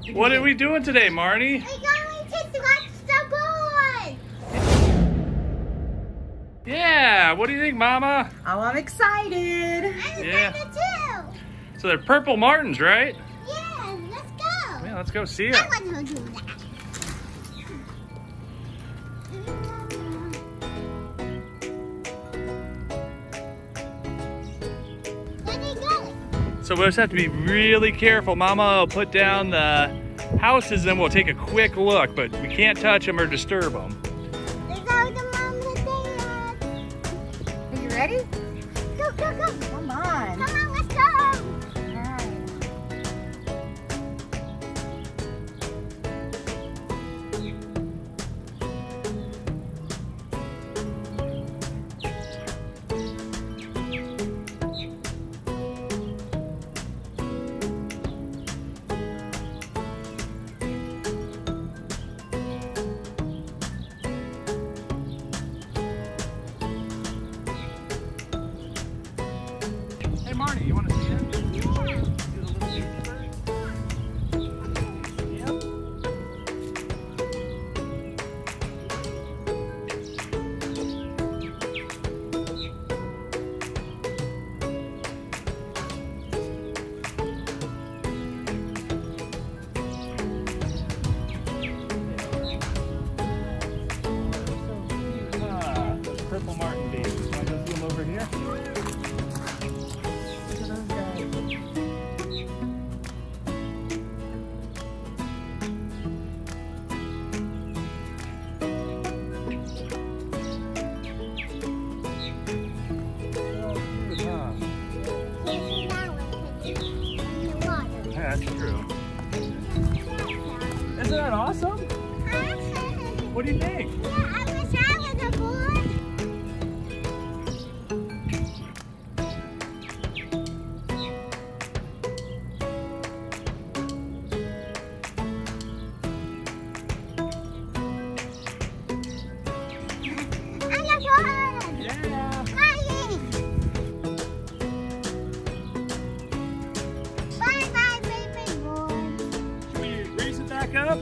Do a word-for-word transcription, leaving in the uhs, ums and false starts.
What are we doing today, Marnie? We're going to watch the board. Yeah, what do you think, Mama? Oh, I'm excited. I'm Yeah. excited too. So they're purple martins, right? Yeah, let's go. Yeah, let's go see I them. want to do that. Where they going? So we'll just have to be really careful. Mama will put down the houses and we'll take a quick look, but we can't touch them or disturb them. There's all the mom that they had. Are you ready? Go, go, go. Come on. Come on, let's go. All right. Hey Marnie, you want to see them? Ah, those purple martin babies. Want to go see them over here? Facing that way, in the water. Yeah, that's true. Isn't that awesome? What do you think? Yeah, I wish I was a boy. I'm a boy. Yeah. Bye. Bye, bye, baby boy. Should we raise it back up?